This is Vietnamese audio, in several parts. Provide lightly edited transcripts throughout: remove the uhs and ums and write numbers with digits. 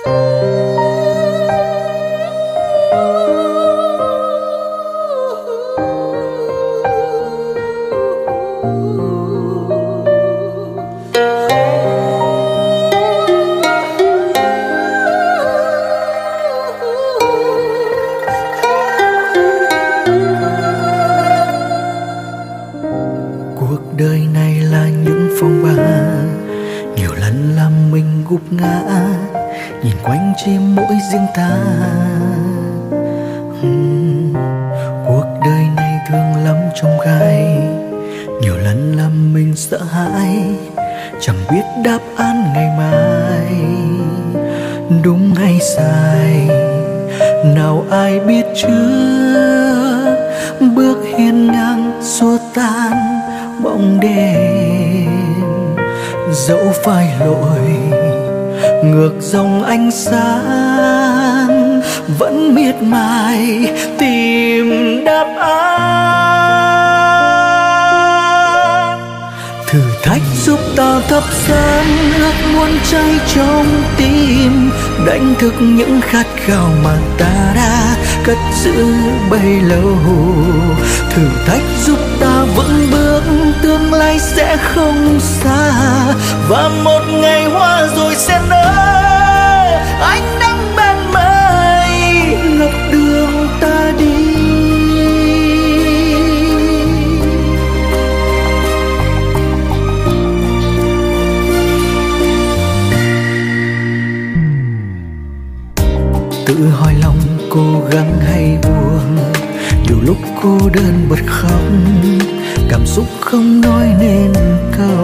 Cuộc đời này là những phong ba, nhiều lần làm mình gục ngã, nhìn quanh chỉ mỗi riêng ta. Cuộc đời này thương lắm trong gai, nhiều lần làm mình sợ hãi, chẳng biết đáp án ngày mai đúng hay sai. Nào ai biết trước, bước hiên ngang xua tan bóng đêm. Dẫu phải lội ngược dòng ánh sáng, vẫn miệt mài tìm đáp án. Thử thách giúp ta thắp sáng ước muốn cháy trong tim, đánh thức những khát khao mà ta đã cất giữ bấy lâu. Thử thách giúp ta vững bước, tương lai sẽ không xa, và một ngày hoa rồi sẽ nở. Ánh nắng ban mai ngập đường ta đi. Tự hỏi lòng cố gắng hay buồn, nhiều lúc cô đơn bật khóc, cảm xúc không nói nên câu.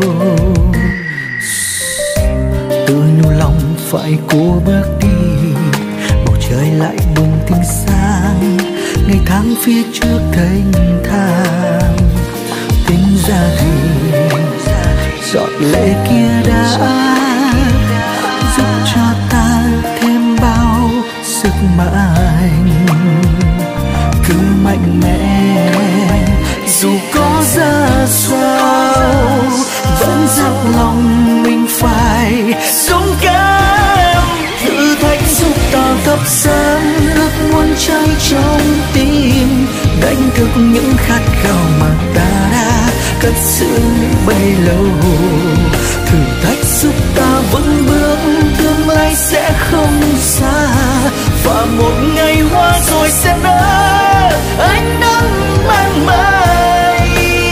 Tự nhủ lòng phải cố bước đi, bầu trời lại bùng tinh sáng, ngày tháng phía trước thênh thang. Tính ra thì giọt lệ kia đã giúp cho ta thêm bao sức mạnh. Cứ mạnh mẽ dù có ra sao, vẫn dặn lòng mình phải dũng cảm. Thử thách giúp ta thắp sáng ước muốn cháy trong tim, đánh thức những khát khao mà ta đã cất giữ bấy lâu. Thử thách giúp ta vững bước, tương lai sẽ không xa, và một ngày hoa rồi sẽ nở. Ánh nắng ban mai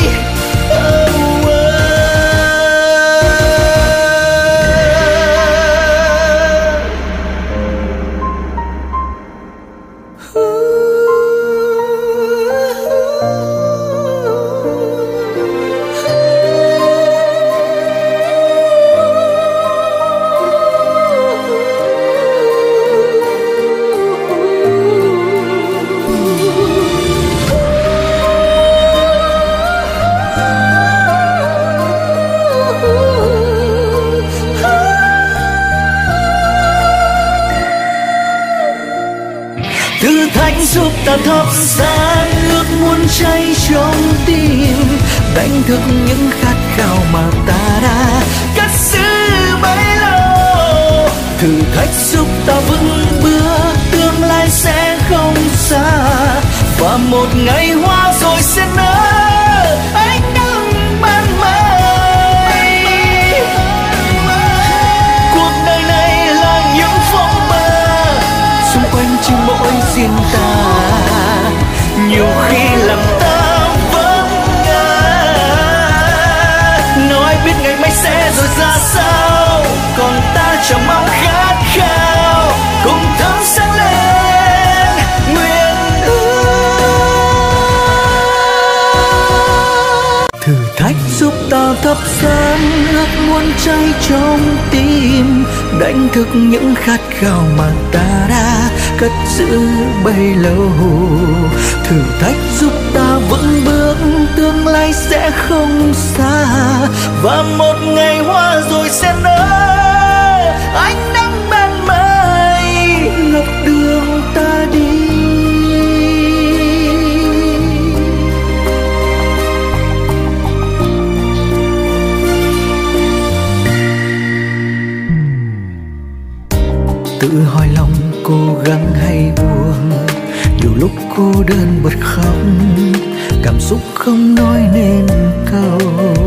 giúp ta thắp sáng ước muốn cháy trong tim, đánh thức những khát khao mà ta đã cất giữ bấy lâu. Thử thách giúp ta vững bước, tương lai sẽ không xa, và một ngày hoa rồi sẽ nở. Ánh nắng ban mai. Cuộc đời này là những phong ba, xung quanh chỉ mỗi riêng ta. Nhiều khi làm ta vấp ngã, nào ai biết ngày mai sẽ rồi ra sao. Còn ta chẳng mong khát khao, cùng thắp sáng lên nguyện ước. Thử thách giúp ta thắp sáng ước muốn cháy trong tim, đánh thức những khát khao mà ta đã cất giữ bấy lâu. Thử thách giúp ta vững bước, tương lai sẽ không xa, và một ngày hoa rồi sẽ nở. Ánh nắng ban mai ngập đường ta đi. Tự hỏi lòng cố gắng hay buồn, nhiều lúc cô đơn bật khóc, cảm xúc không nói nên câu.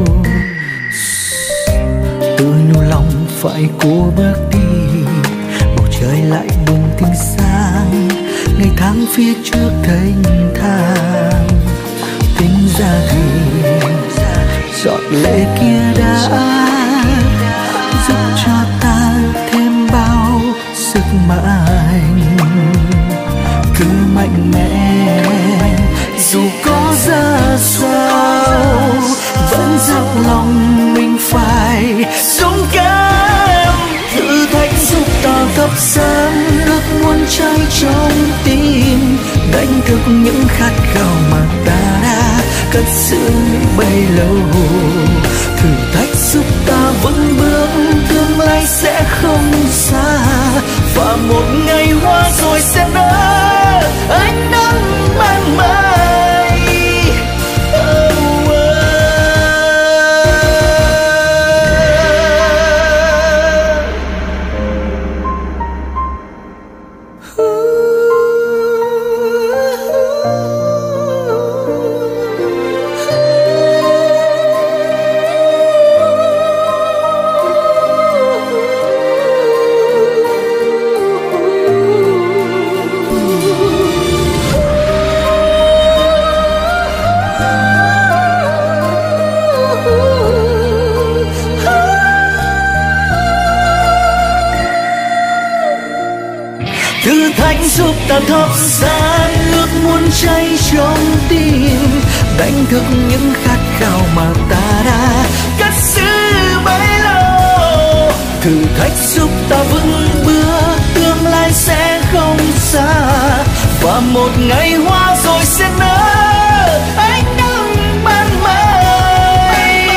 Tự nhủ lòng phải cố bước đi, bầu trời lại bừng tinh sáng, ngày tháng phía trước thênh thang. Tính ra thì giọt lệ kia đã giúp cho ta thêm bao sức mạnh. Cứ mạnh mẽ dù có ra sao, vẫn dặn lòng mình phải dũng cảm. Thử thách giúp ta thắp sáng ước muốn cháy trong tim, đánh thức những khát khao mà ta đã cất giữ bấy lâu. Thử thách giúp ta vững bước, tương lai sẽ không xa, và một ngày hoa rồi sẽ nở ánh nắng ban mai. Thử thách giúp ta thắp sáng ước muốn cháy trong tim, đánh thức những khát khao mà ta đã cất giữ bấy lâu. Thử thách giúp ta vững bước, tương lai sẽ không xa, và một ngày hoa rồi sẽ nở ánh nắng ban mai.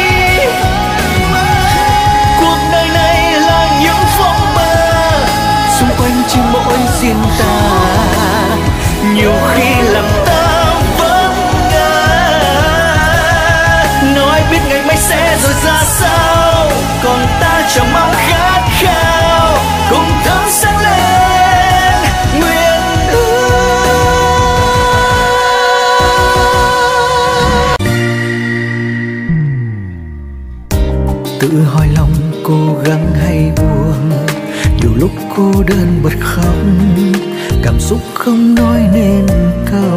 Cuộc đời này là những phong ba, xung quanh chỉ mỗi riêng ta, nhiều khi làm ta vấp ngã. Nào ai biết ngày mai sẽ rồi ra sao, còn ta chẳng mong khát khao cùng thắp sáng lên nguyện ước. Tự hỏi lòng cố gắng hay buồn, nhiều lúc cô đơn bật khóc, cảm xúc không nói nên câu.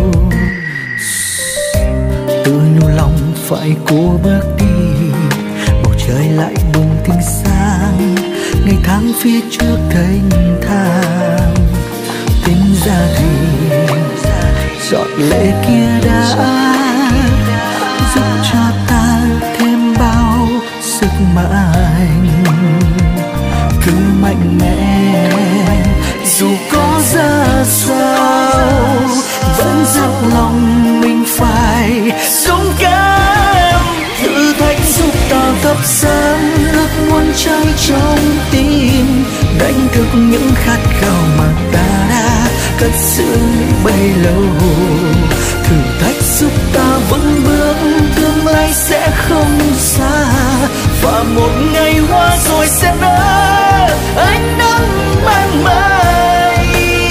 Tự nhủ lòng phải cố bước đi, bầu trời lại bừng tinh sáng, ngày tháng phía trước thênh thang. Tính ra thì giọt lệ kia đã giúp cho ta thêm bao sức mạnh. Cứ mạnh mẽ dù có ra sao, vẫn dặn lòng mình phải dũng cảm. Thử thách giúp ta thắp sáng ước muốn cháy trong tim, đánh thức những khát khao mà ta đã cất giữ bấy lâu. Thử thách giúp ta vững bước, tương lai sẽ không xa, và một ngày hoa rồi sẽ nở ánh nắng ban mai.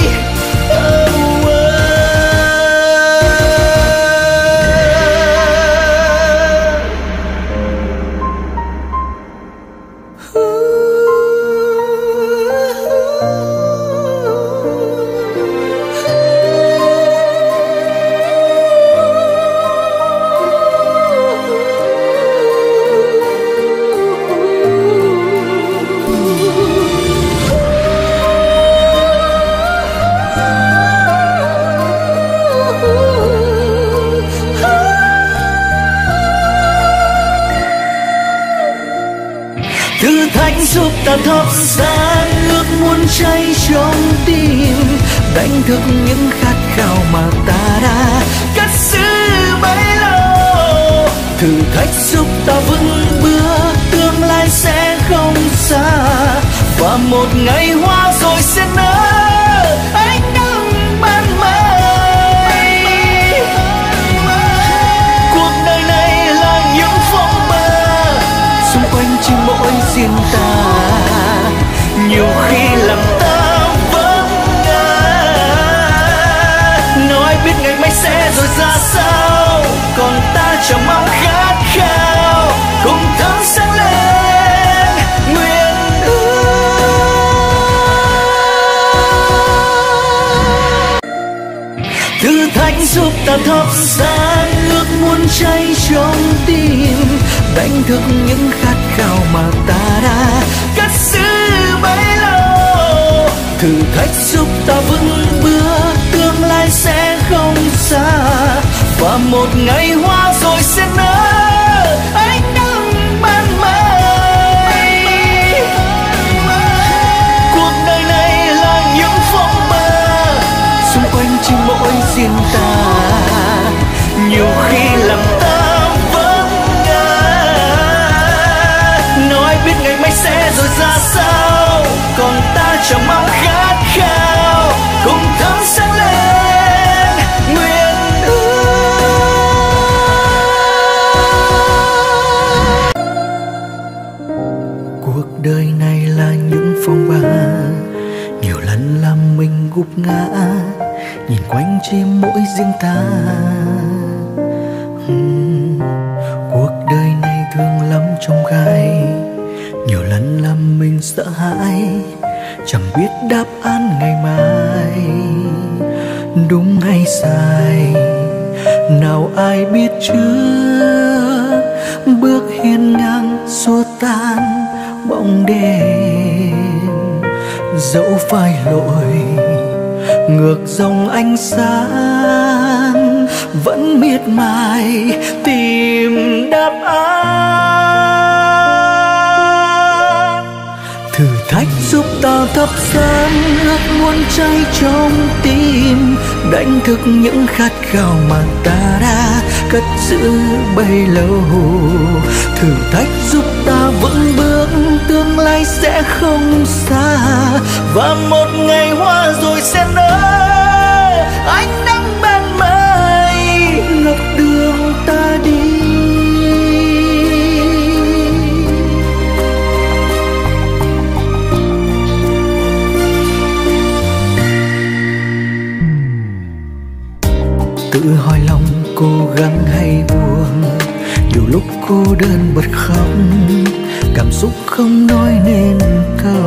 Thử thách giúp ta thắp sáng ước muốn cháy trong tim, đánh thức những khát khao mà ta đã cất giữ bấy lâu. Thử thách giúp ta vững bước, tương lai sẽ không xa, và một ngày hoa rồi sẽ nở ánh nắng ban mai. Cuộc đời này là những phong ba, xung quanh chỉ mỗi riêng ta, nhiều khi làm ta giúp ta thắp sáng ước muốn cháy trong tim, đánh thức những khát khao mà ta đã cất giữ bấy lâu. Thử thách giúp ta vững bước, tương lai sẽ không xa, và một ngày hoa rồi sẽ nở ánh nắng ban mai. Cuộc đời này là những phong ba, xung quanh chỉ mỗi riêng ta, nhiều khi làm ta vấp ngã. Nói biết ngày mai sẽ rồi ra sao, còn ta chẳng mong khát khao cùng thắp sáng lên nguyện ước. Cuộc đời này là những phong ba, nhiều lần làm mình gục ngã, nhìn quanh chỉ mỗi riêng ta. Cuộc đời này thương lắm trong gai, nhiều lần làm mình sợ hãi, chẳng biết đáp án ngày mai đúng hay sai. Nào ai biết chưa, bước hiên ngang xua tan bóng đêm, dẫu phải lội ngược dòng ánh sáng, vẫn miệt mài tìm đáp án. Thử thách giúp ta thắp sáng ước muốn cháy trong tim, đánh thức những khát khao mà ta đã cất giữ bấy lâu. Thử thách giúp ta vững bước, tương lai sẽ không xa, và một ngày hoa rồi sẽ nở ánh nắng ban mai ngập đường ta đi. Tự hỏi lòng cố gắng hay buồn, nhiều lúc cô đơn bật khóc, cảm xúc không nói nên câu.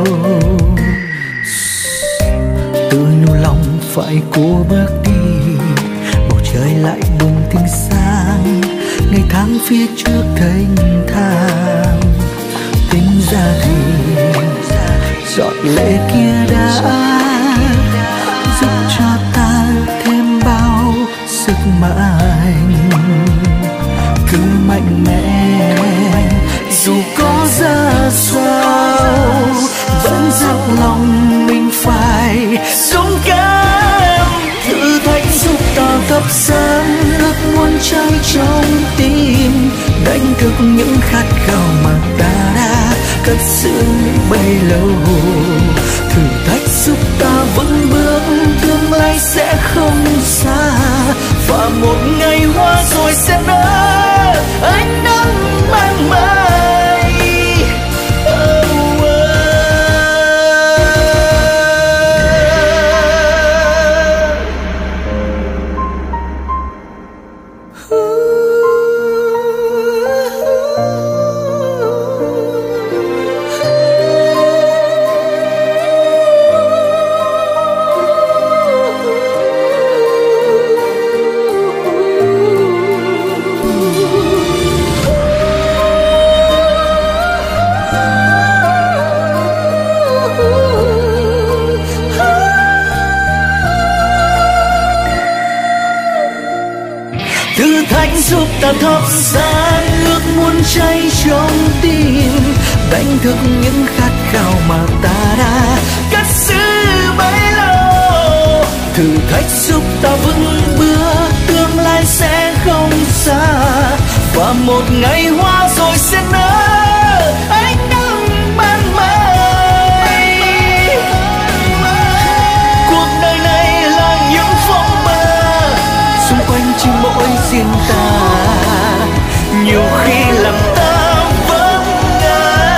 Tự nhủ lòng phải cố bước đi, bầu trời lại bùng tinh sáng, ngày tháng phía trước thênh thang. Tính ra thì giọt lệ kia đã giúp cho ta thêm bao sức mạnh. Cứ mạnh mẽ dù có ra sao, vẫn dặn lòng mình phải dũng cảm. Thử thách giúp ta thắp sáng ước muốn cháy trong tim, đánh thức những khát khao mà ta đã cất giữ bấy lâu. Thử thách giúp ta vững bước, tương lai sẽ không xa, và một ngày hoa rồi sẽ nở ánh nắng ban mai. Giúp ta thắp sáng ước muốn cháy trong tim, đánh thức những khát khao mà ta đã cất giữ bấy lâu. Thử thách giúp ta vững bước, tương lai sẽ không xa, và một ngày hoa rồi sẽ nở ánh nắng ban mai. Cuộc đời này là những phong ba, xung quanh chỉ mỗi riêng ta, nhiều khi làm ta vấp ngã.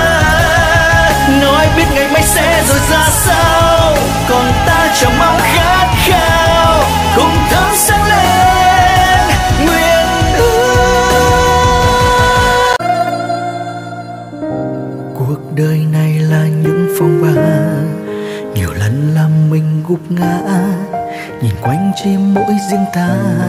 Nói biết ngày mai sẽ rồi ra sao, còn ta chẳng mong khát khao cùng thắp sáng lên nguyện ước. Cuộc đời này là những phong ba, nhiều lần làm mình gục ngã, nhìn quanh chỉ mỗi riêng ta.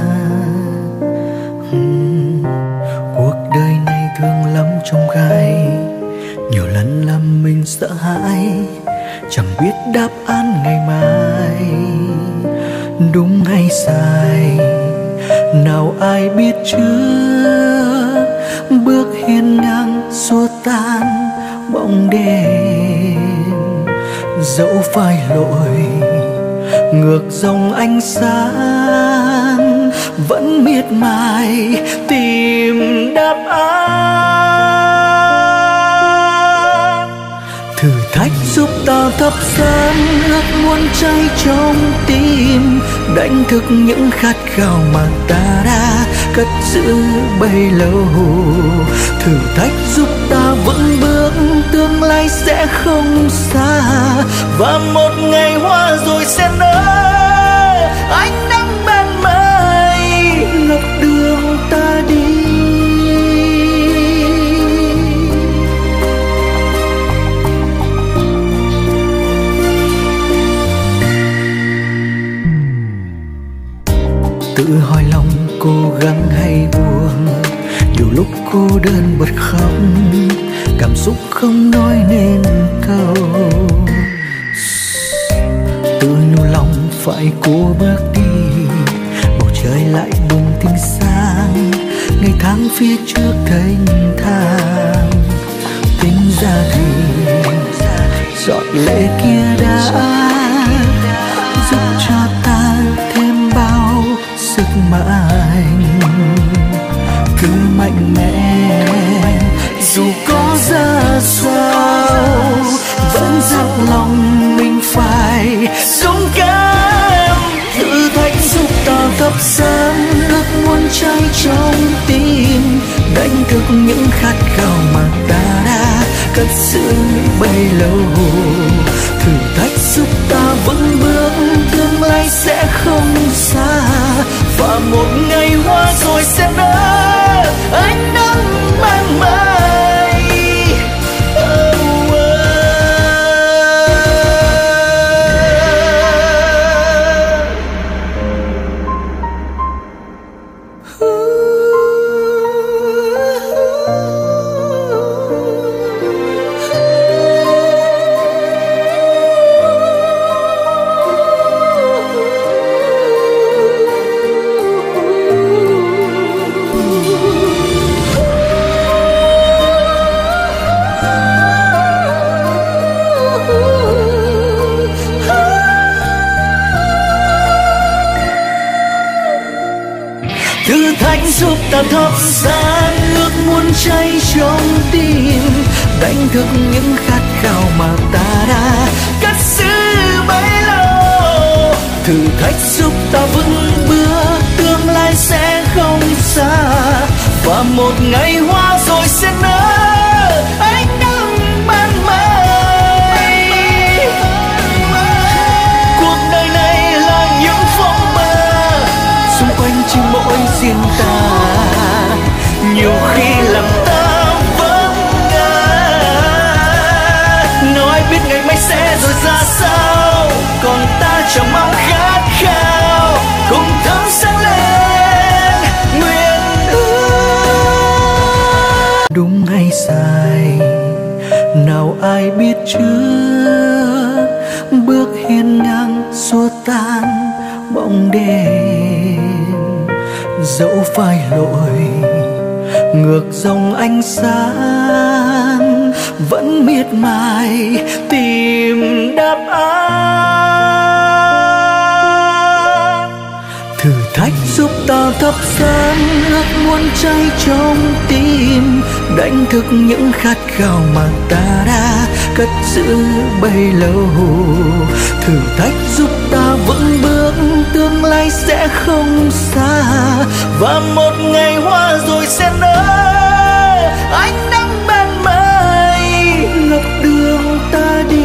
Cuộc đời này thương lắm trong gai, nhiều lần làm mình sợ hãi, chẳng biết đáp án ngày mai đúng hay sai. Nào ai biết chưa, bước hiên ngang xua tan bóng đêm. Dẫu phải lội ngược dòng ánh sáng, vẫn miệt mài tìm đáp án. Thử thách giúp ta thắp sáng ước muốn cháy trong tim, đánh thức những khát khao mà ta đã cất giữ bấy lâu. Thử thách giúp ta vững bước, tương lai sẽ không xa, và một ngày hoa rồi sẽ nở. Ánh nắng ban mai ngập đường ta đi. Tự hỏi lòng cố gắng hay buồn, nhiều lúc cô đơn bật khóc, cảm xúc không nói nên câu. Tự nhủ lòng phải cố bước đi, bầu trời lại bùng tinh sáng, ngày tháng phía trước thênh thang. Tính ra thì giọt lệ kia đã giúp cho ta thêm bao sức mạnh. Cứ mạnh mẽ dù có ra sao, vẫn dặn lòng mình phải dũng cảm. Thử thách giúp ta thắp sáng ước muốn cháy trong tim, đánh thức những khát khao mà ta đã cất giữ bấy lâu. Thử thách giúp ta vững bước, tương lai sẽ không xa, và một ngày hoa rồi sẽ nở. Ánh nắng ban mai giúp ta thắp sáng ước muốn cháy trong tim, đánh thức những khát khao mà ta đã cất giữ bấy lâu. Thử thách giúp ta vững bước, tương lai sẽ không xa, và một ngày hoa rồi sẽ nở. Ánh nắng ban mai. Cuộc đời này là những phong ba, xung quanh chỉ mỗi riêng ta. Nhiều khi làm ta vấp ngã, nói biết ngày mai sẽ rồi ra sao, còn ta chẳng mong khát khao cùng thắm sáng lên nguyện ước. Đúng hay sai nào ai biết chưa, bước hiên ngang xua tan bóng đêm. Dẫu phải lội ngược dòng ánh sáng, vẫn miệt mài tìm đáp án. Thử thách giúp ta thắp sáng ước muốn cháy trong tim, đánh thức những khát khao mà ta đã cất giữ bấy lâu. Thử thách giúp ta vững bước, tương lai sẽ không xa, và một ngày hoa rồi sẽ nở. Ánh nắng ban mai ngập đường ta đi.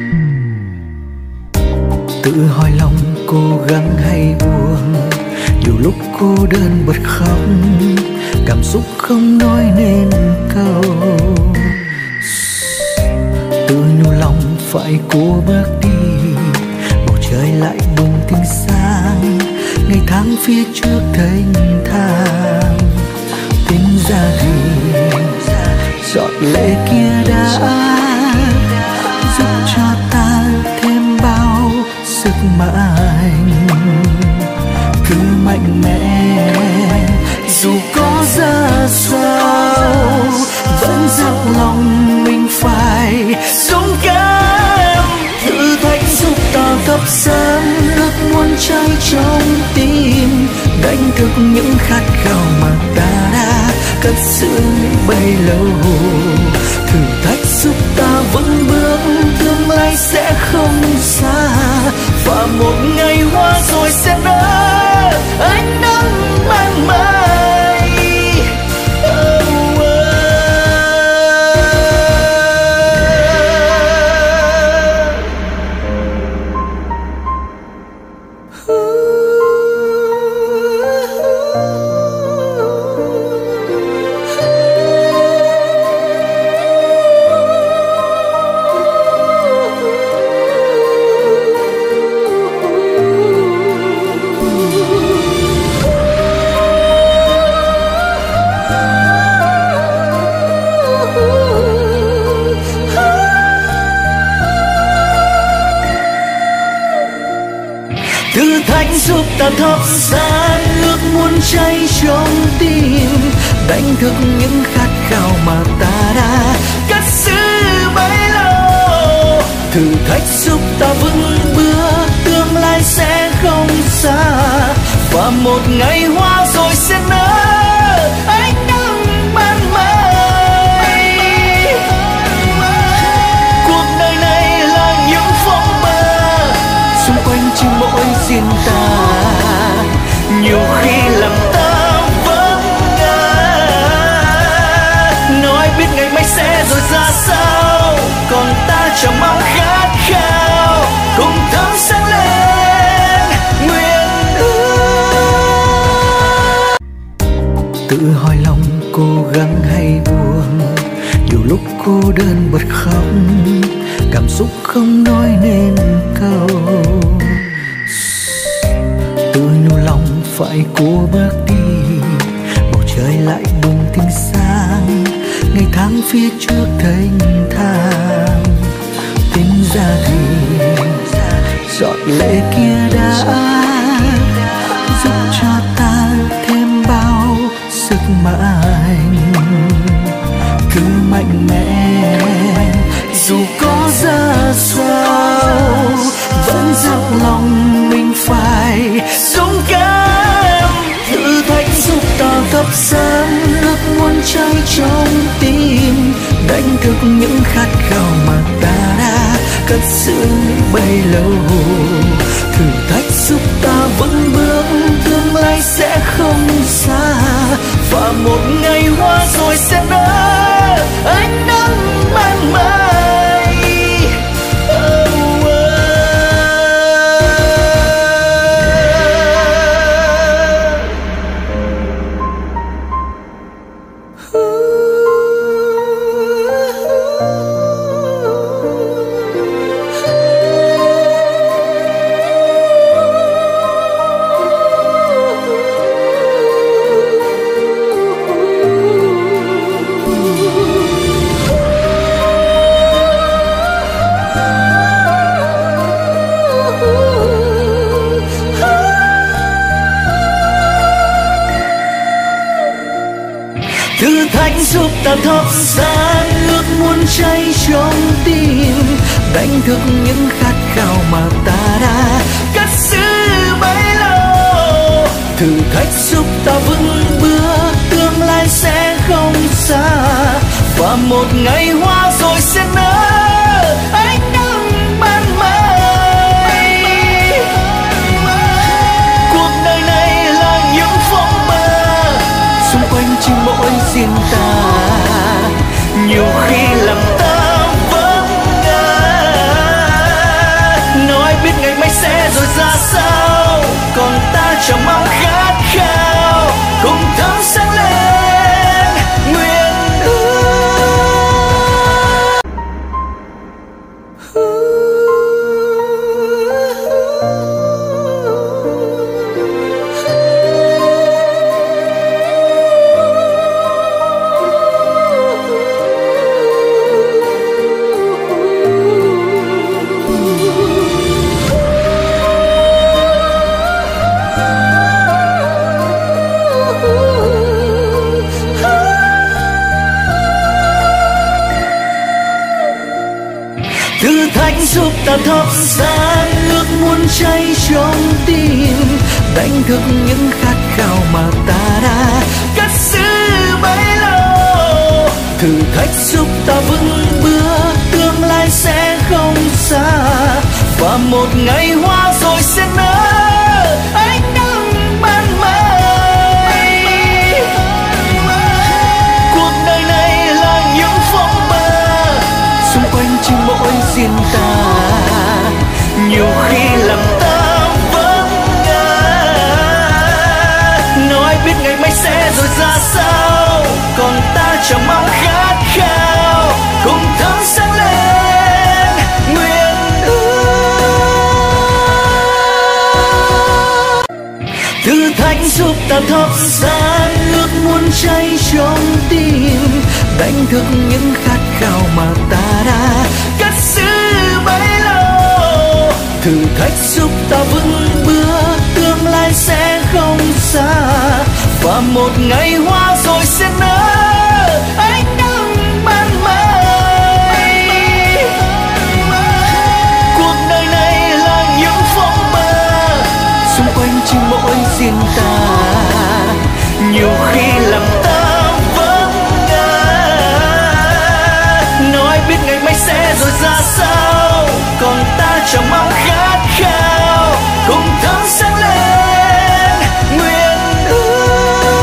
Tự hỏi lòng cố gắng hay buồn, nhiều lúc cô đơn bật khóc, cảm xúc không nói nên câu. Tự nhủ lòng phải cố bước đi, bầu trời lại bùng tinh sáng, ngày tháng phía trước thênh thang. Tính ra thì giọt lệ kia đã giúp cho ta thêm bao sức mạnh. Cứ mạnh mẽ dù có ra sao, vẫn dặn lòng mình phải dũng cảm. Thử thách giúp ta thắp sáng ước muốn cháy trong tim, đánh thức những khát khao mà ta đã cất giữ bấy lâu. Thử thách giúp ta vững bước, tương lai sẽ không xa, và một ngày hoa rồi sẽ nở ánh nắng mang mây. Thử thách giúp ta thắp sáng ước muốn cháy trong tim, đánh thức những khát khao mà ta đã cất giữ bấy lâu. Thử thách giúp ta vững bước, tương lai sẽ không xa, và một ngày hoa rồi sẽ nở ánh nắng ban mai. Cuộc đời này là những phong ba, xung quanh chỉ mỗi riêng ta, nhiều khi làm ta vấp ngã. Nào ai biết ngày mai sẽ rồi ra sao, còn ta chẳng mong khát khao cùng thắp sáng lên nguyện ước. Tự hỏi lòng cố gắng hay buồn, nhiều lúc cô đơn bật khóc, cảm xúc không nói nên câu. Tự nhủ lòng phải cố bước đi, bầu trời lại bùng tinh sáng, ngày tháng phía trước thênh thang. Tính ra thì giọt lệ kia đã giúp cho ta thêm bao sức mạnh. Cứ mạnh mẽ dù có ra sao, vẫn dặn lòng mình phải dũng cảm. Thử thách giúp ta thắp sáng ước muốn cháy trong tim, đánh thức những khát khao mà ta đã cất giữ bấy lâu. Thử thách giúp ta vững bước, tương lai sẽ không xa, và một ngày hoa rồi sẽ nở ánh nắng ban mai. Thử thách giúp ta thắp sáng ước muốn cháy trong tim, đánh thức những khát khao mà ta đã cất giữ bấy lâu. Thử thách giúp ta vững bước, tương lai sẽ không xa, và một ngày hoa rồi sẽ nở ánh nắng ban mai. Cuộc đời này là những phong ba, xung quanh chỉ mỗi riêng ta, nhiều khi làm ta vấp ngã. Nào ai biết ngày mai sẽ rồi ra sao, còn ta chẳng mong khát khao giúp ta thắp sáng ước muốn cháy trong tim, đánh thức những khát khao mà ta đã cất giữ bấy lâu. Thử thách giúp ta vững bước, tương lai sẽ không xa, và một ngày hoa rồi sẽ nở ánh nắng ban mai. Cuộc đời này là những phong ba, xung quanh chỉ mỗi riêng ta, nhiều khi làm ta vấp ngã. Nói biết ngày mai sẽ rồi ra sao, còn ta chẳng mong khát khao cùng thắp sáng lên nguyện ước. Thử thách giúp ta thắp sáng ước muốn cháy trong tim, đánh thức những khát khao mà ta đã cất giữ bấy lâu. Thử thách giúp ta vững bước, tương lai sẽ không xa, và một ngày hoa rồi sẽ nở ánh nắng ban mai. Cuộc đời này là những phong ba, xung quanh chỉ mỗi riêng ta, nhiều khi làm ta vấp ngã. Nói biết ngày mai sẽ rồi ra sao, còn ta chẳng mong khát khao cùng thắp sáng lên nguyện ước.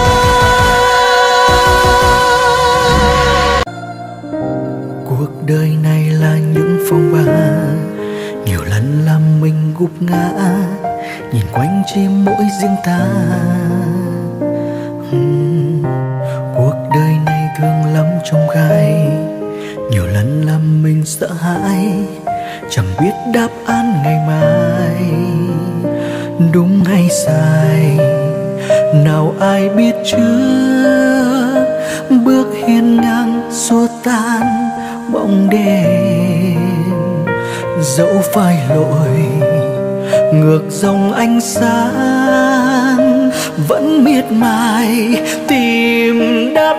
Cuộc đời này là những phong ba, nhiều lần làm mình gục ngã, nhìn quanh chỉ mỗi riêng ta. Cuộc đời này thương lắm trong gai, nhiều lần làm mình sợ hãi, chẳng biết đáp án ngày mai đúng hay sai. Nào ai biết trước, bước hiên ngang xua tan bóng đêm. Dẫu phải lội ngược dòng ánh sáng, vẫn miệt mài tìm đáp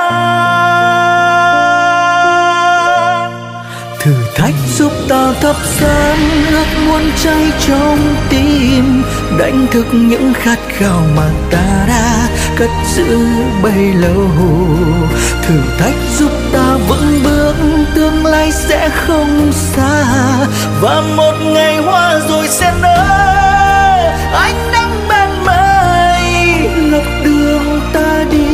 án. Thử thách giúp ta thắp sáng ước muốn cháy trong tim, đánh thức những khát khao mà ta đã cất giữ bấy lâu. Thử thách giúp ta vững bước, tương lai sẽ không xa, và một ngày hoa rồi sẽ nở ánh nắng ban mai ngập đường ta đi.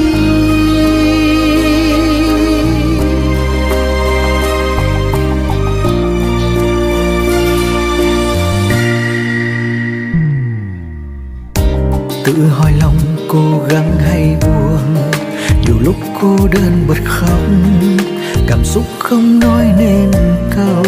Tự hỏi lòng cố gắng hay buồn, nhiều lúc cô đơn bật khóc, cảm xúc không nói nên câu.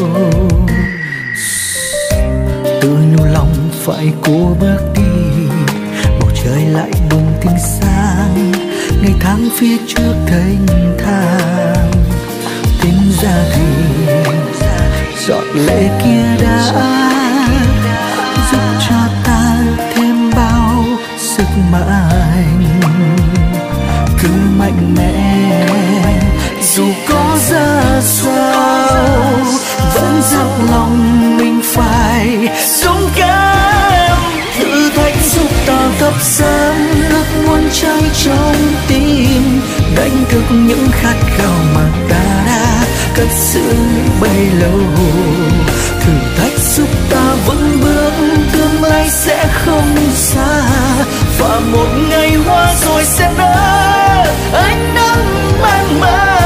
Tự nhủ lòng phải cố bước đi, bầu trời lại bùng tinh sáng, ngày tháng phía trước thênh thang. Tính ra thì giọt lệ kia đã giúp cho ta thêm bao sức mạnh. Cứ mạnh mẽ dù có ra sao, vẫn dặn lòng mình phải dũng cảm. Thử thách giúp ta thắp sáng ước muốn cháy trong tim, đánh thức những khát khao mà ta đã cất giữ bấy lâu. Thử thách giúp ta vững bước, tương lai sẽ không xa, và một ngày hoa rồi sẽ nở ánh nắng ban mai.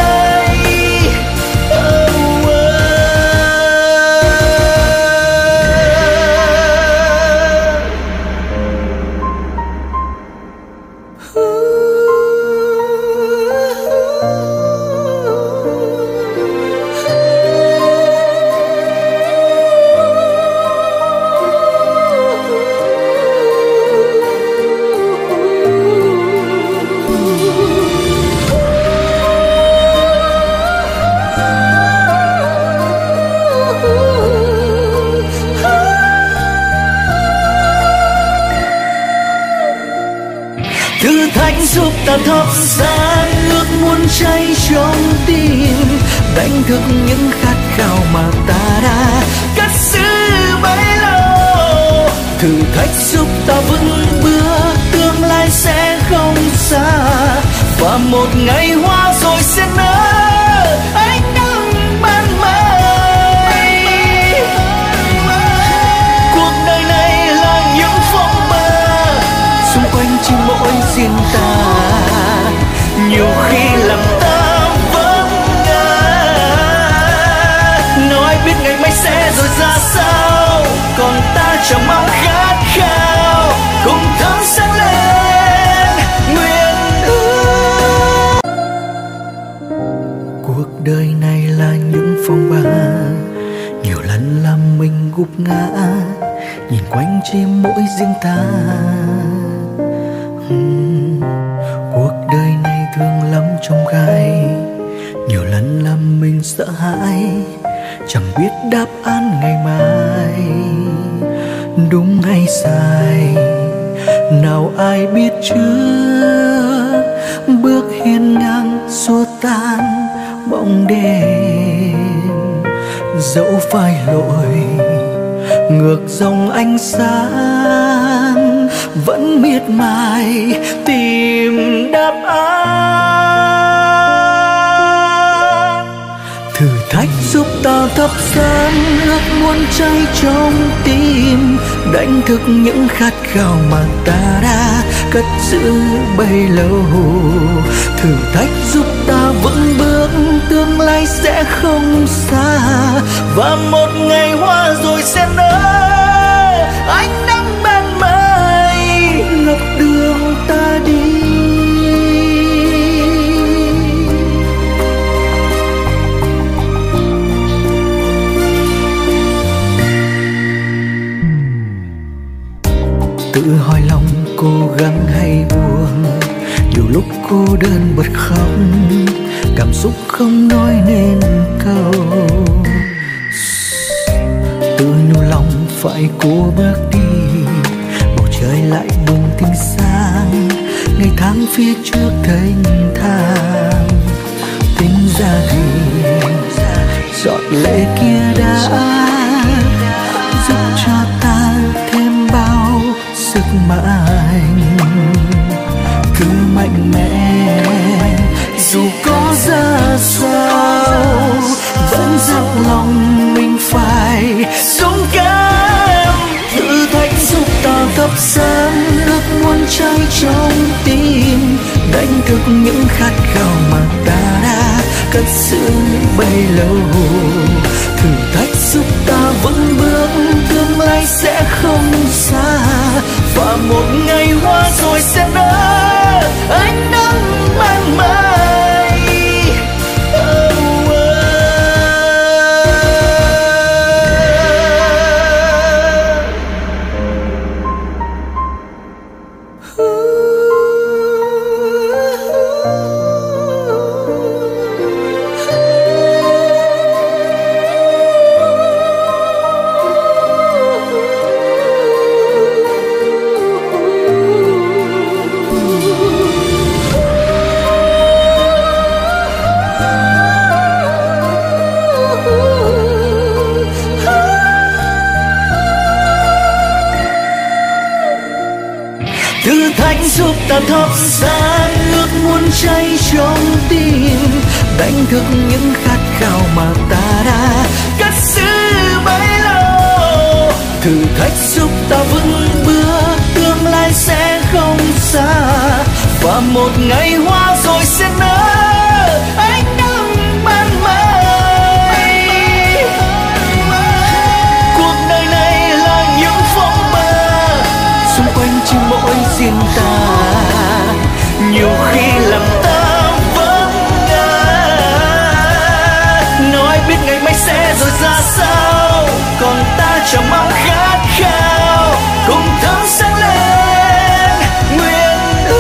Thử thách giúp ta thắp sáng ước muốn cháy trong tim, đánh thức những khát khao mà ta đã cất giữ bấy lâu. Thử thách giúp ta vững bước, tương lai sẽ không xa, và một ngày hoa rồi sẽ nở ánh nắng ban mai. Cuộc đời này là những phong ba, xung quanh chỉ mỗi riêng ta, nhiều khi làm ta vấp ngã. Nói biết ngày mai sẽ rồi ra sao, còn ta chẳng mong khát khao cùng thắm sáng lên nguyện ước. Cuộc đời này là những phong ba, nhiều lần làm mình gục ngã, nhìn quanh chỉ mỗi riêng ta. Cuộc đời này thương lắm trong gai, nhiều lần làm mình sợ hãi, chẳng biết đáp án ngày mai đúng hay sai. Nào ai biết chưa, bước hiên ngang xua tan bóng đêm. Dẫu phải lội ngược dòng ánh sáng, vẫn miệt mài tìm đáp án. Thử thách giúp ta thắp sáng ước muốn cháy trong tim, đánh thức những khát khao mà ta đã cất giữ bấy lâu. Thử thách giúp ta vững bước, tương lai sẽ không xa, và một ngày hoa rồi sẽ nở ánh nắng ban mai ngập đường ta đi. Tự hỏi lòng cố gắng hay buồn, nhiều lúc cô đơn bật khóc, cảm xúc không nói nên câu. Tự nhủ lòng phải cố bước đi, bầu trời lại bùng tinh sáng, ngày tháng phía trước thênh thang. Tính ra thì giọt lệ kia đã giúp cho ta thêm bao sức mạnh. Cứ mạnh mẽ dù có ra sao, vẫn dặn lòng mình phải dũng cảm. Thử thách giúp ta thắp sáng ước muốn cháy trong tim, đánh thức những khát khao mà ta đã cất giữ bấy lâu. Thử thách giúp ta vững bước, tương lai sẽ không xa, và một ngày hoa rồi sẽ nở ánh nắng ban mai. Thử thách giúp ta thắp sáng ước muốn cháy trong tim, đánh thức những khát khao mà ta đã cất giữ bấy lâu. Thử thách giúp ta vững bước, tương lai sẽ không xa, và một ngày hoa rồi sẽ nở ánh nắng ban mai. Cuộc đời này là những phong ba, xung quanh chỉ mỗi riêng ta, nhiều khi làm ta vấp ngã. Nói biết ngày mai sẽ rồi ra sao, còn ta chẳng mong khát khao cùng thắm sáng lên nguyện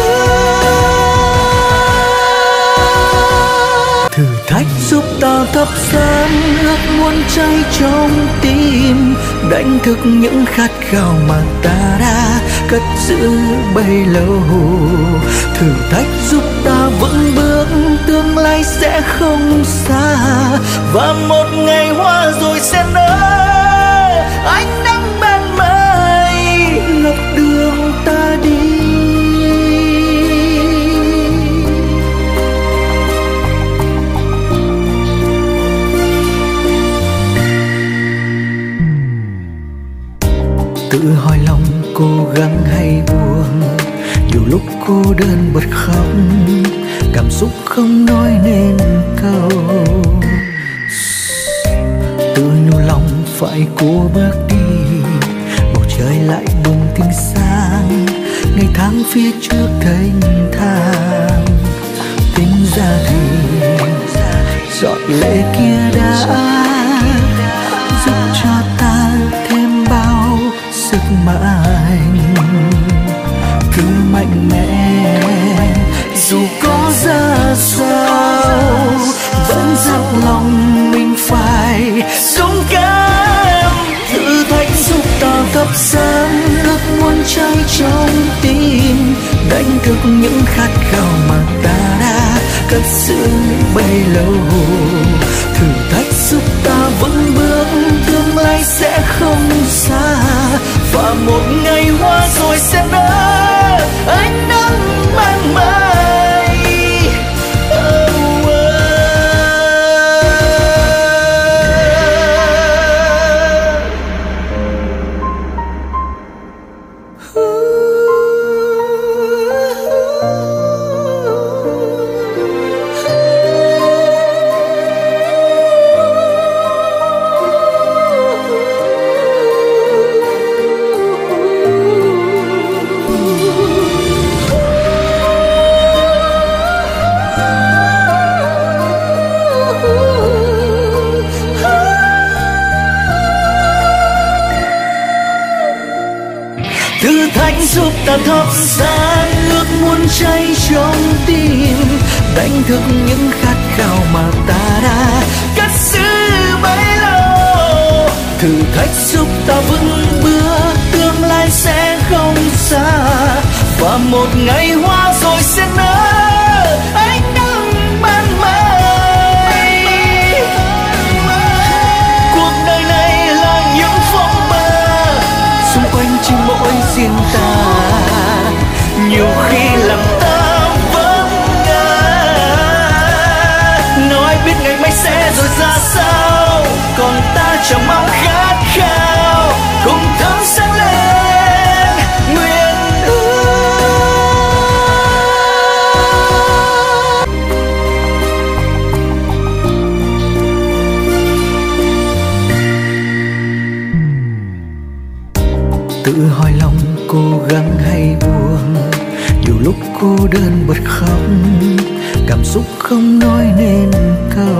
ước. Thử thách giúp ta thắp sáng ước muốn cháy trong tim, đánh thức những khát khao mà ta đã cất giữ bấy lâu. Thử thách giúp ta vững bước, tương lai sẽ sẽ không xa, và một ngày hoa rồi sẽ nở. Ánh nắng ban mai ngập đường ta đi. Tự hỏi lòng cố gắng hay buồn, nhiều lúc cô đơn bật khóc, cảm xúc không nói nên câu. Tự nhủ lòng phải cố bước đi, bầu trời lại bùng tinh sáng, ngày tháng phía trước thênh thang. Tính ra thì giọt lệ kia đã giúp cho ta thêm bao sức mạnh. Cứ mạnh mẽ dù có ra sao, vẫn dặn lòng mình phải dũng cảm. Thử thách giúp ta thắp sáng ước muốn cháy trong tim, đánh thức những khát khao mà ta đã cất giữ bấy lâu. Thử thách giúp ta vững bước, tương lai sẽ không xa, và một ngày hoa rồi sẽ nở. Ánh nắng ban mai thử thách giúp ta thắp sáng ước muốn cháy trong tim, đánh thức những khát khao mà ta đã cất giữ bấy lâu. Thử thách giúp ta vững bước, tương lai sẽ không xa, và một ngày hoa rồi sẽ nở. Ánh nắng ban mai, cuộc đời này là những phong ba, xung quanh chỉ mỗi riêng ta. Nhiều khi làm ta vấp ngã, nào ai biết ngày mai sẽ rồi ra sao. Còn ta chẳng mong khát khao cùng thắp sáng lên nguyện ước. Tự hỏi lòng cố gắng hay buồn, nhiều lúc cô đơn bật khóc, cảm xúc không nói nên câu.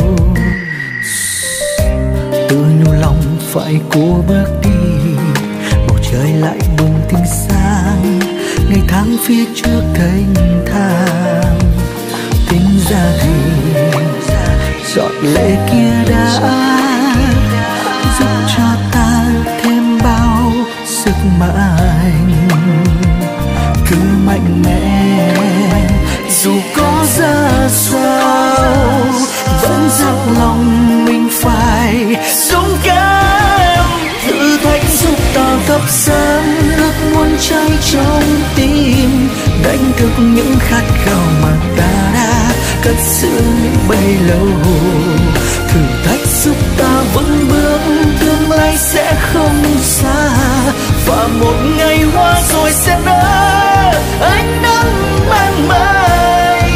Tự nhủ lòng phải cố bước đi, bầu trời lại bùng tinh sáng, ngày tháng phía trước thênh thang. Tính ra thì giọt lệ kia đã giúp cho ta thêm bao sức mạnh. Cứ mạnh mẽ dù có ra sao, vẫn dặn lòng mình phải dũng cảm. Thử thách giúp ta thắp sáng ước muốn cháy trong tim, đánh thức những khát khao mà ta đã cất giữ bấy lâu. Thử thách giúp ta vững bước, tương lai sẽ không xa, và một ngày hoa rồi sẽ nở. Ánh nắng ban mai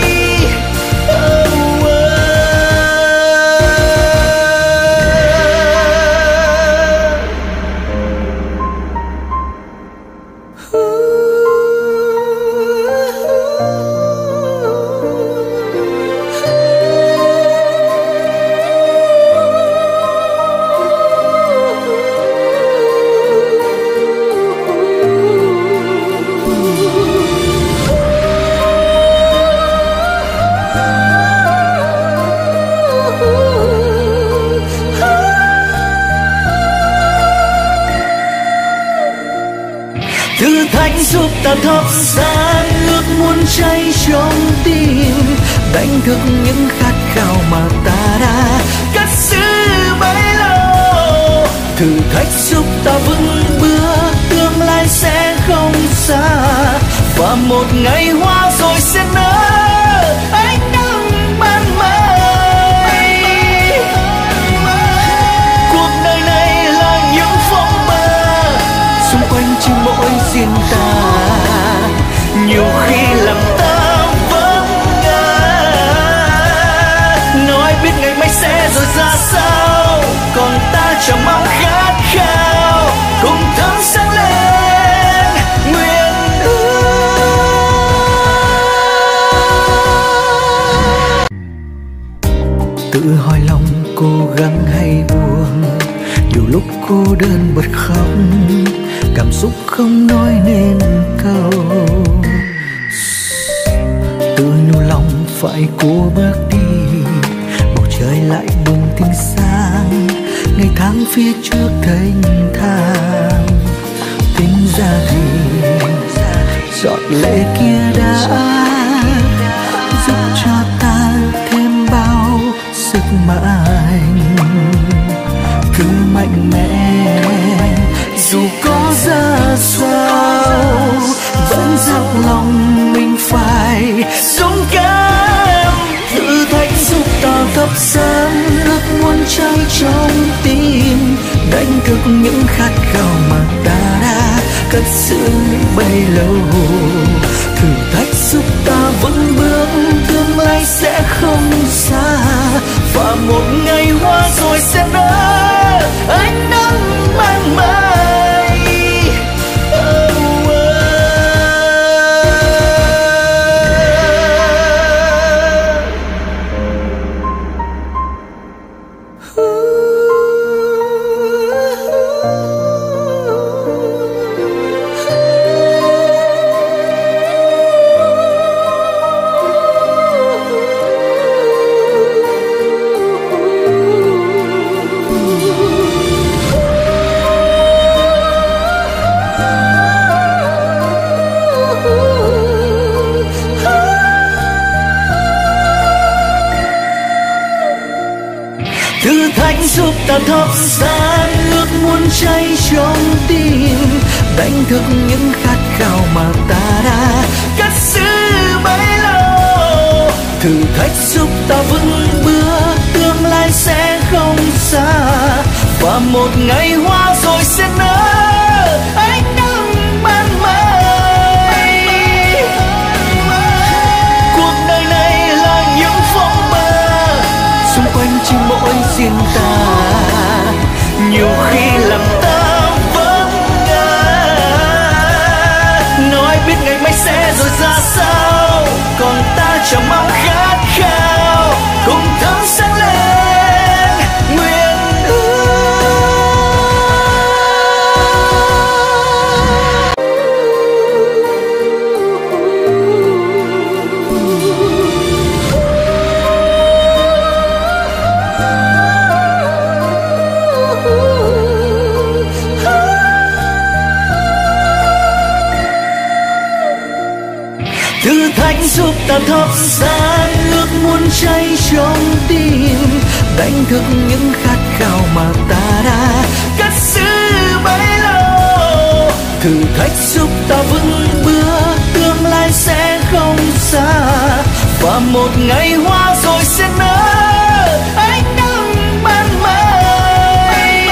thử thách giúp ta thắp sáng ước muốn cháy trong tim, đánh thức những khát khao mà ta đã cất giữ bấy lâu. Thử thách giúp ta vững bước, tương lai sẽ không xa, và một ngày hoa rồi sẽ nở ánh nắng ban mai. Cuộc đời này là những phong ba, xung quanh chỉ mỗi riêng ta, nhiều khi làm ta vấp ngã. Nói biết ngày mai sẽ rồi ra sao, còn ta chẳng mong khát khao cùng thắp sáng lên nguyện ước. Tự hỏi lòng cố gắng hay buồn, nhiều lúc cô đơn bật khóc, cảm xúc không nói nên câu. Tự nhủ lòng phải cố bước đi, bầu trời lại bừng tinh sáng, ngày tháng phía trước thênh thang. Tính ra thì giọt lệ kia đã giúp cho ta thêm bao sức mạnh. Cứ mạnh mẽ dù có ra sao, vẫn dặn lòng mình phải dũng cảm. Thử thách giúp ta thắp sáng ước muốn cháy trong tim, đánh thức những khát khao mà ta đã cất giữ bấy lâu. Thử thách giúp ta vững bước, tương lai sẽ không xa, và một ngày hoa rồi sẽ nở ánh nắng ban mai. Thử thách giúp ta thắp sáng ước muốn cháy trong tim, đánh thức những khát khao mà ta đã cất giữ bấy lâu. Thử thách giúp ta vững bước, tương lai sẽ không xa, và một ngày hoa rồi sẽ nở ánh nắng ban mai. Cuộc đời này là những phong ba, xung quanh chỉ mỗi riêng ta, nhiều khi làm ta vấp ngã. Nói biết ngày mai sẽ rồi ra sao, còn ta chẳng mong khát khao cùng thắp sáng lên nguyện ước. Thử thách giúp ta thắp sáng ước muốn cháy trong tim, đánh thức những khát khao mà ta đã cất giữ bấy lâu. Thử thách giúp ta vững bước, tương lai sẽ không xa, và một ngày hoa rồi sẽ nở ánh nắng ban mai.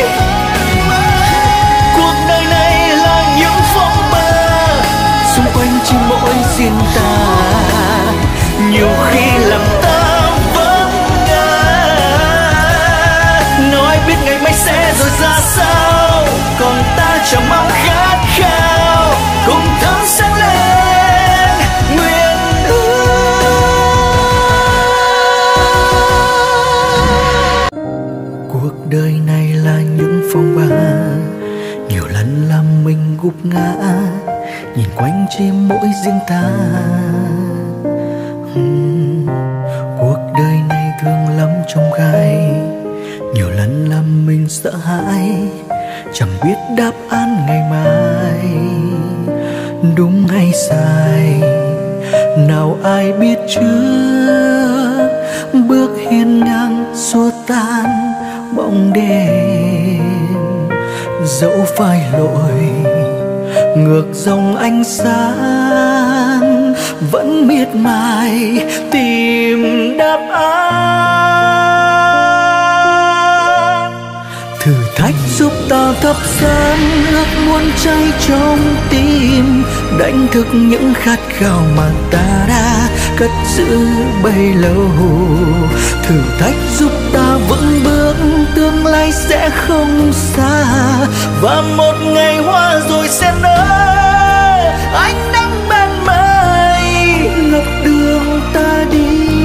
Cuộc đời này là những phong ba, xung quanh chỉ mỗi riêng ta, nhiều khi làm ta vấp ngã. Nói biết ngày mai sẽ rồi ra sao, còn ta chẳng mong khát khao cùng thắp sáng lên nguyện ước. Cuộc đời này là những phong ba, nhiều lần làm mình gục ngã, nhìn quanh chỉ mỗi riêng ta. Cuộc đời này thương lắm trong gai, nhiều lần làm mình sợ hãi, chẳng biết đáp án ngày mai đúng hay sai, nào ai biết trước. bước hiên ngang xua tan bóng đêm. Dẫu phải lội ngược dòng ánh sáng, vẫn miệt mài tìm đáp án. Thử thách giúp ta thắp sáng ước muốn cháy trong tim, đánh thức những khát khao mà ta đã cất giữ bấy lâu. Thử thách giúp ta vững bước, tương lai sẽ không xa, và một ngày hoa rồi sẽ nở ánh nắng ban mai ngập đường ta đi.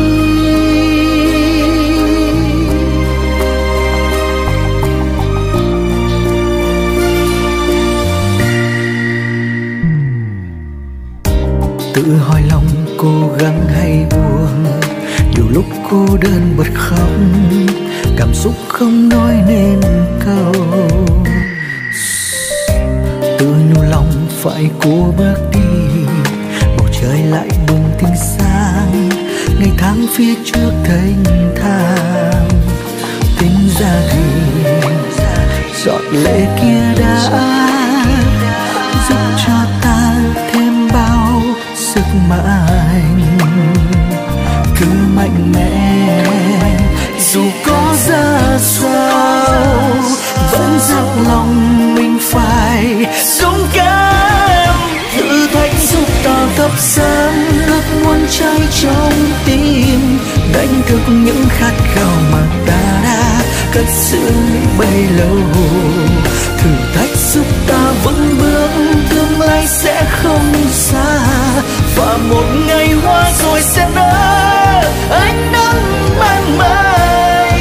Tự hỏi lòng cố gắng hay buồn, nhiều lúc cô đơn bật khóc, cảm xúc không nói nên câu. Tự nhủ lòng phải cố bước đi, bầu trời lại bùng tinh sáng, ngày tháng phía trước thênh thang. Tính ra thì giọt lệ kia đã giúp cho ta thêm bao sức mạnh. Cứ mạnh mẽ dù có ra sao, vẫn dặn lòng mình phải dũng cảm. Thử thách giúp ta thắp sáng ước muốn cháy trong tim, đánh thức những khát khao mà ta đã cất giữ bấy lâu. Thử thách giúp ta vững bước, tương lai sẽ không xa, và một ngày hoa rồi sẽ nở ánh nắng ban mai.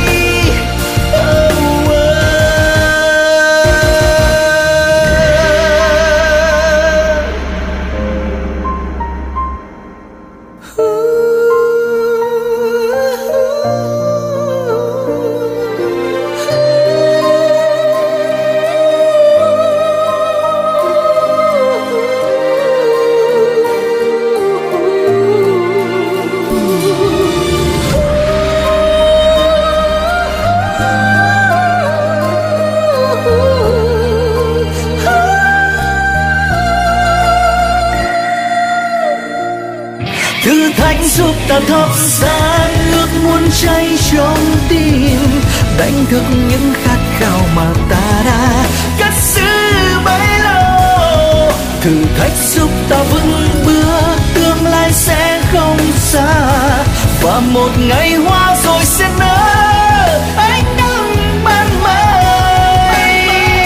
Thử thách giúp ta thắp sáng ước muốn cháy trong tim, đánh thức những khát khao mà ta đã cất giữ bấy lâu. Thử thách giúp ta vững bước, tương lai sẽ không xa, và một ngày hoa rồi sẽ nở ánh nắng ban mai.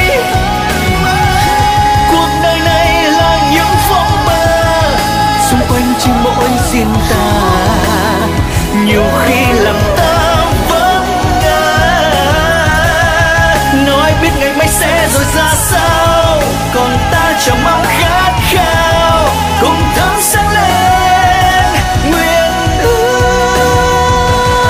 Cuộc đời này là những phong ba, xung quanh chỉ mỗi riêng ta, nhiều khi làm ta vấp ngã. Nói biết ngày mai sẽ rồi ra sao, còn ta chẳng mong khát khao cùng thắp sáng lên nguyện ước.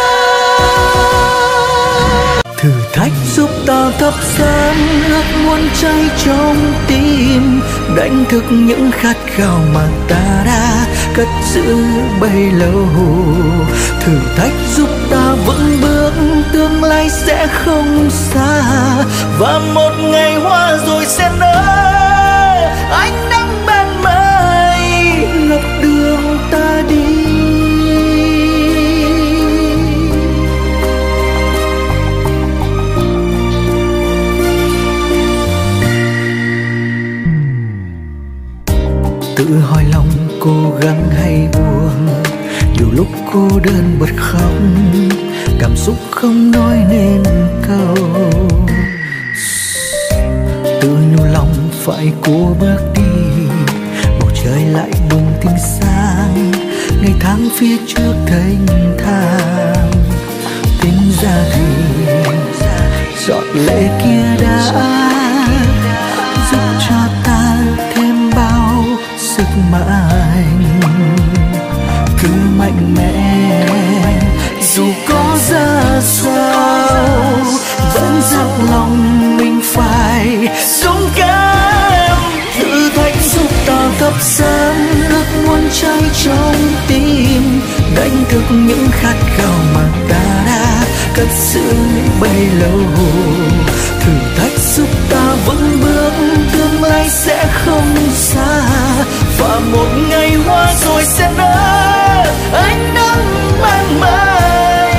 Thử thách giúp ta thắp sáng ước muốn cháy trong tim, đánh thức những khát khao mà ta đã cất giữ bấy lâu. Thử thách giúp ta vững bước, tương lai sẽ không xa, và một ngày hoa rồi sẽ nở ánh nắng ban mai ngập đường ta đi. Tự hỏi lòng cố gắng hay buồn, nhiều lúc cô đơn bật khóc, cảm xúc không nói nên câu. Tự nhủ lòng phải cố bước đi, bầu trời lại bùng tinh sáng, ngày tháng phía trước thênh thang. Tính ra thì giọt lệ kia đã giúp cho ta thêm bao sức mạnh. Cứ mạnh mẽ dù có ra sao, vẫn dặn lòng mình phải dũng cảm. Thử thách giúp ta thắp sáng ước muốn cháy trong tim, đánh thức những khát khao cất giữ bấy lâu. Thử thách giúp ta vững bước, tương lai sẽ không xa, và một ngày hoa rồi sẽ nở ánh nắng ban mai.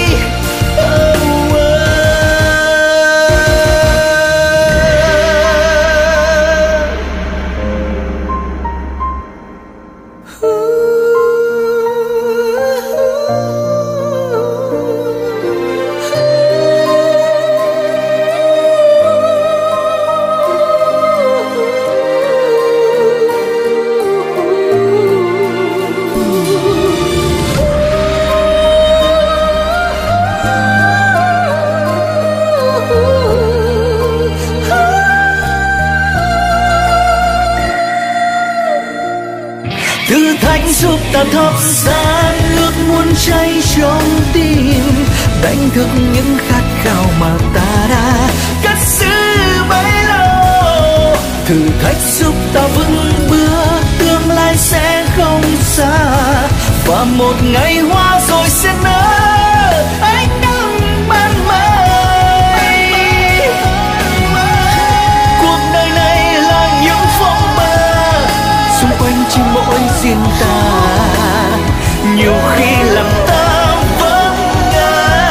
Thử thách giúp ta thắp sáng ước muốn cháy trong tim, đánh thức những khát khao mà ta đã cất giữ bấy lâu. Thử thách giúp ta vững bước, tương lai sẽ không xa, và một ngày hoa rồi sẽ nở ánh nắng ban mai. Cuộc đời này là những phong ba, xung quanh chỉ mỗi riêng ta, nhiều khi làm ta vấp ngã.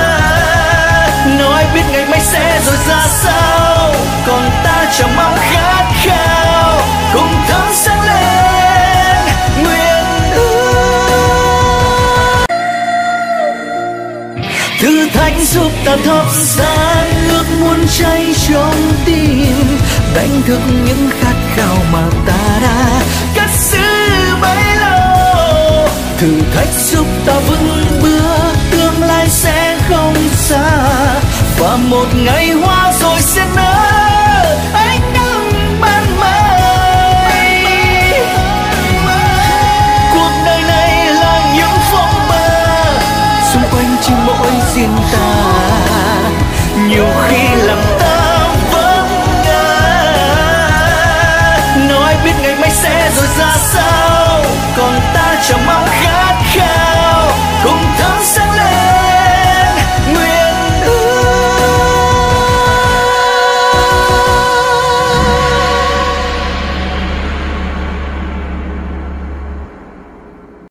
Nói biết ngày mai sẽ rồi ra sao, còn ta chẳng mong khát khao cùng thắp sáng lên nguyện ước. Thử thách giúp ta thắp sáng ước muốn cháy trong tim, đánh thức những khát khao mà ta đã cất giữ bấy lâu. Thử thách giúp ta vững bước, tương lai sẽ không xa, và một ngày hoa rồi sẽ nở